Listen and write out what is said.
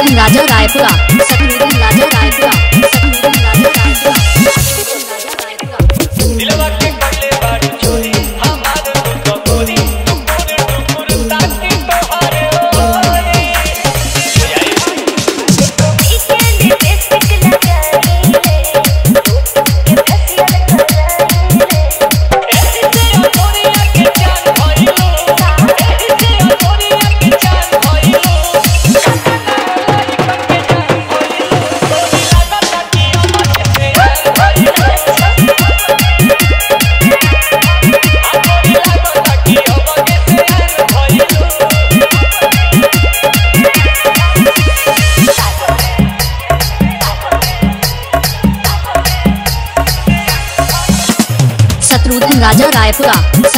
शत्रुघ्न राजा रायपुरा, शत्रुघ्न राजा रायपुरा, शत्रुघ्न राजा रायपुरा, दिलवा के पगले बाड़ी चोरी हमारे तो गोरी टुकुर टुकुर ताकी तोहारे ओरे इके लिपस्टिक लगाई ले के फेशियल कराई ले ऐसे ओरिया के जान भइलो ऐसे ओरिया के जान भइलो शत्रुघ्न राजा रायपुरा।